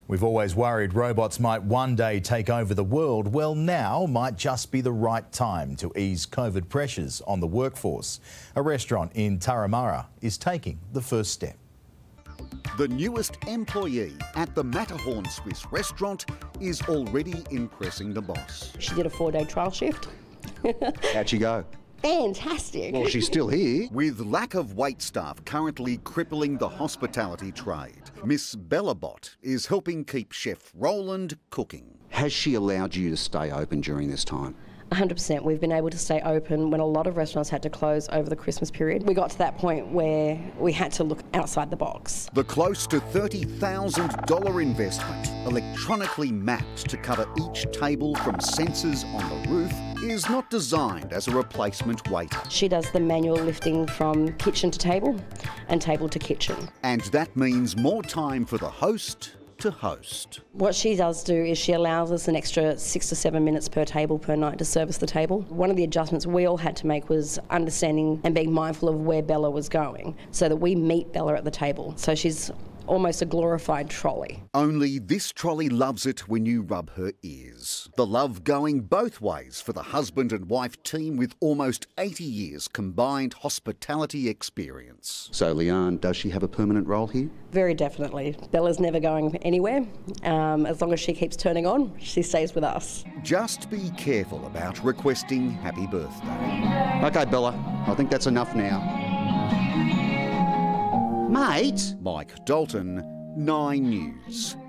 We've always worried robots might one day take over the world. Well, now might just be the right time to ease COVID pressures on the workforce. A restaurant in Turramurra is taking the first step. The newest employee at the Matterhorn Swiss restaurant is already impressing the boss. She did a 4-day trial shift. How'd she go? Fantastic. Well, she's still here. With lack of wait staff currently crippling the hospitality trade, Miss Bellabot is helping keep Chef Roland cooking. Has she allowed you to stay open during this time? 100%. We've been able to stay open when a lot of restaurants had to close over the Christmas period. We got to that point where we had to look outside the box. The close to $30,000 investment, electronically mapped to cover each table from sensors on the roof, is not designed as a replacement waiter. She does the manual lifting from kitchen to table and table to kitchen. And that means more time for the host to host. What she does do is she allows us an extra 6 to 7 minutes per table per night to service the table. One of the adjustments we all had to make was understanding and being mindful of where Bella was going so that we meet Bella at the table. So she's almost a glorified trolley. Only this trolley loves it when you rub her ears. The love going both ways for the husband and wife team with almost 80 years combined hospitality experience. So Leanne, does she have a permanent role here? Very definitely. Bella's never going anywhere. As long as she keeps turning on, she stays with us. Just be careful about requesting happy birthday. OK, Bella, I think that's enough now. Mate? Mike Dalton, 9 News.